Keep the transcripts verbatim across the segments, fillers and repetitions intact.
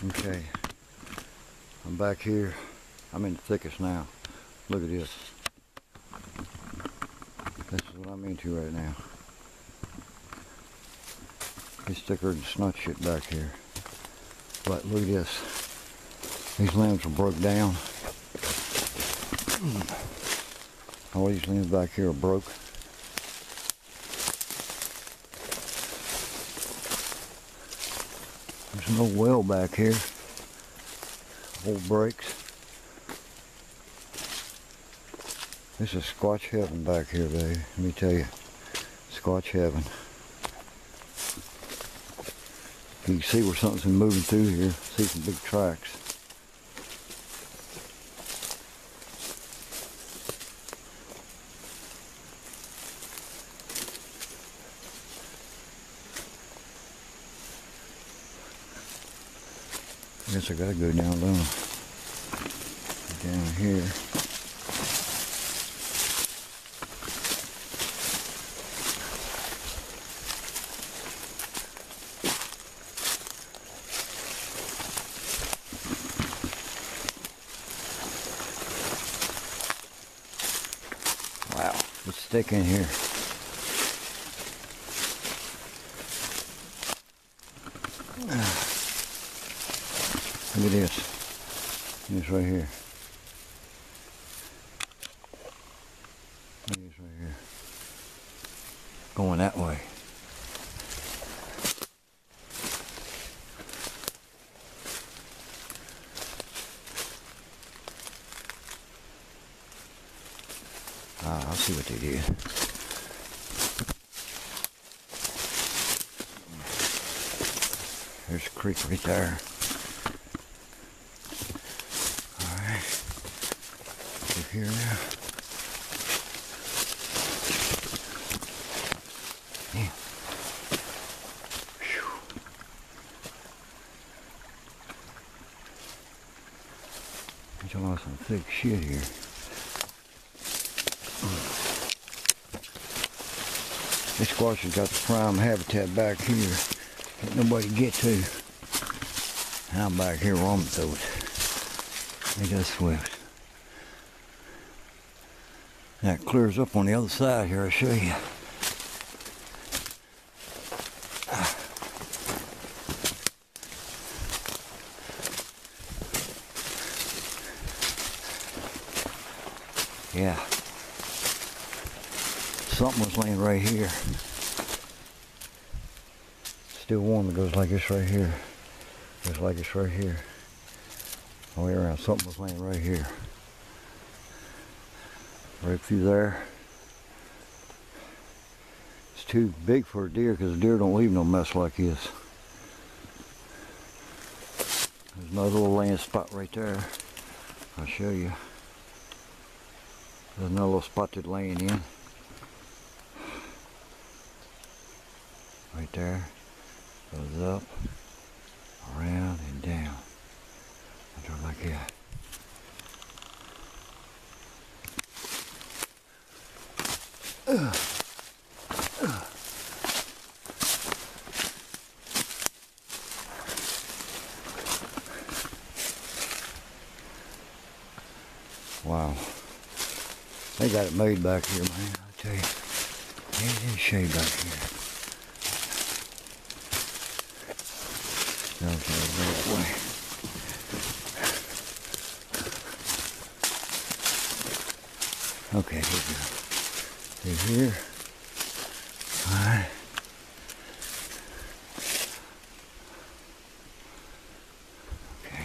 Okay, I'm back here. I'm in the thickest now. Look at this. This is what I'm into right now. It's thicker than snot shit back here. But look at this. These limbs are broke down. All these limbs back here are broke. There's no well back here. Old breaks. This is Squatch heaven back here, baby. Let me tell you. Squatch heaven. You can see where something's been moving through here. See some big tracks. I guess I gotta go down low. Down here. Wow, it's thick in here. Look at this. This right here. Look at this right here. Going that way. Ah, I'll see what they did. There's a creek right there. Here now. Yeah. Whew. I'm talking about some thick shit here. This squash has got the prime habitat back here. Can't nobody get to. And I'm back here roaming through it. They just swift. That clears up on the other side here, I'll show you. Yeah. Something was laying right here. Still warm, it goes like this right here. Goes like this right here. All the way around, something was laying right here. Right through there. It's too big for a deer because a deer don't leave no mess like this. There's another little laying spot right there. I'll show you. There's another little spot that's laying in. Right there. Goes up, around, and down. I do it like that. Ugh. Ugh. Wow. They got it made back here, man. I tell you. There's shade back here. Down that way. Okay, here we go. Through here. Alright. Okay.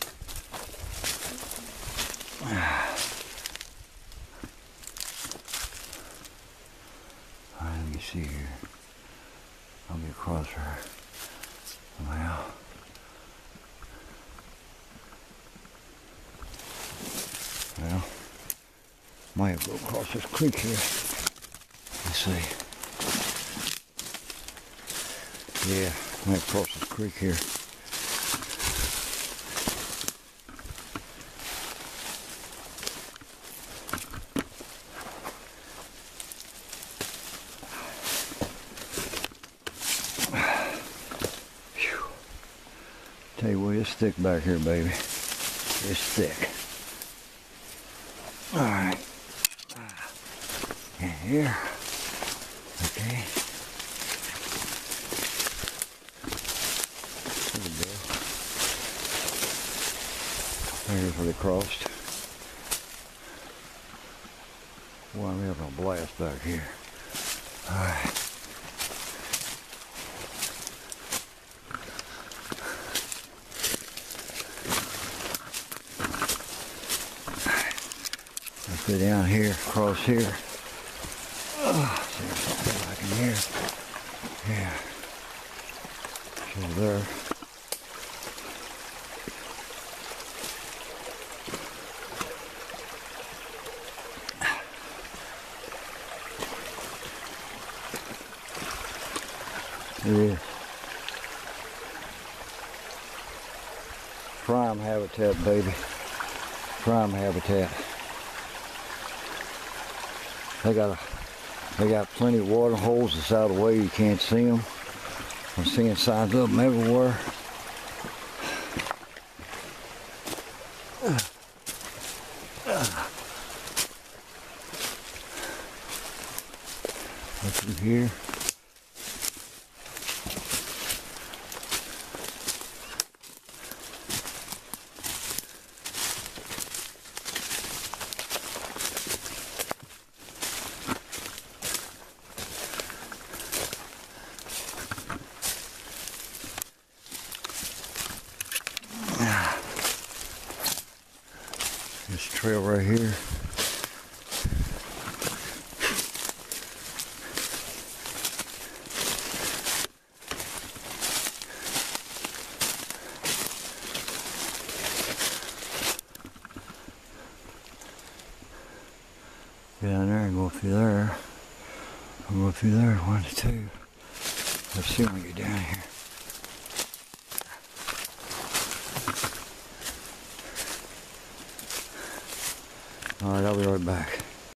Alright, let me see here. I'll be across her. Well. Well. Might have to go across this creek here. Let's see. Yeah, might cross this creek here. Tell you what, it's thick back here, baby. It's thick. All right. And here. Okay. There we go. There's where they crossed. Well, I'm having a blast back here. All right. Let's go down here, across here. Oh, see if something I can hear. Yeah. So there. It is. Prime habitat, baby. Prime habitat. They got a, they got plenty of water holes that's out of the way. You can't see them. I'm seeing signs of them everywhere. Look through here. This trail right here. Get down there and go through there. I'll go through there, one to two. Let's see when we get down here. All right, I'll be right back.